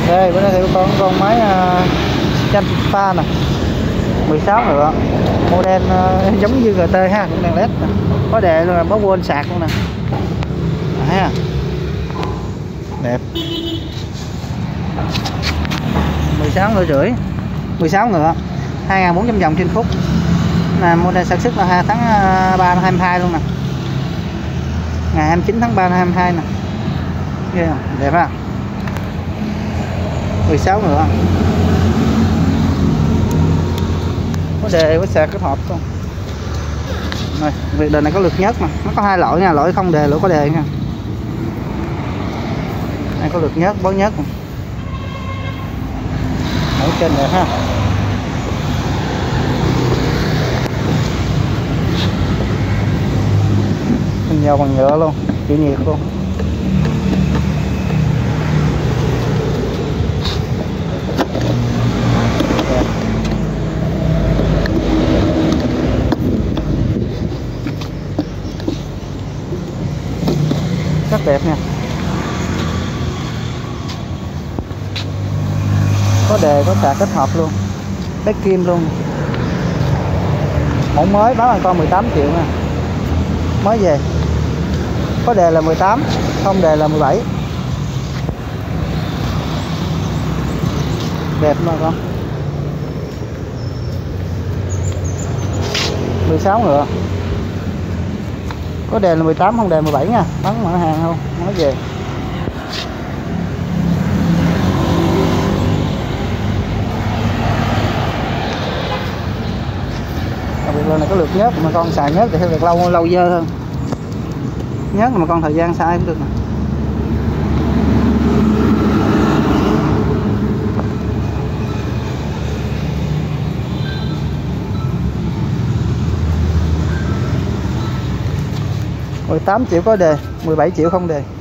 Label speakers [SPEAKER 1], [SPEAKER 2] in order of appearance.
[SPEAKER 1] Đây bữa nay thì con máy tranh pha nè, 16 nữa, model giống như GT ha, cũng đèn led nè. Có đề luôn, là bó quên sạc luôn nè. À, đẹp. 16 ngựa rưỡi, 16 ngựa, 2.400 vòng trên phút. Là model sản xuất là tháng 3 năm 22 luôn nè, ngày 29 tháng 3 năm 22 nè. Yeah, đẹp ha. 16 ngựa, có đề với sạc kết hợp luôn. Rồi, việc đề này có lượt nhớt mà, nó có hai loại nha, loại không đề, loại có đề nha. Đây có lượt nhớt, bó nhớt. Ở trên đẹp ha. Mình dầu bằng nhựa luôn, chịu nhiệt luôn. Rất đẹp nha. Có đề có sạc kết hợp luôn, cái kim luôn. Mẫu mới bán là con 18 triệu nha, mới về. Có đề là 18, không đề là 17. Đẹp mà con. 16 ngựa. Có đề là 18, không đề 17 nha, bán mở hàng không, mới về. Đặc biệt là có lượt nhớt, mà con xài nhớt thì theo được lâu dơ hơn. Nhớt mà con thời gian xài cũng được nè. $18 triệu có đề, 17 triệu không đề.